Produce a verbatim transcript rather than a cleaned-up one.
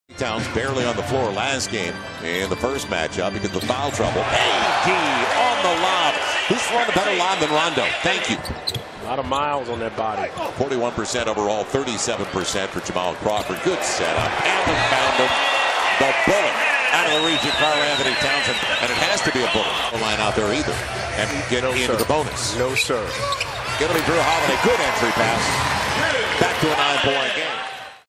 Towns barely on the floor last game in the first matchup because of foul trouble. A D on the lob. Who's throwing a better lob than Rondo? Thank you. A lot of miles on that body. forty-one percent overall, thirty-seven percent for Jamal Crawford. Good setup. Allen found him. The bullet out of the region, Karl Anthony Townsend. And it has to be a bullet. No line out there either. And get no, into sir. the bonus. No, sir. Give it to Drew Holiday. Good entry pass. Back to a nine-point game.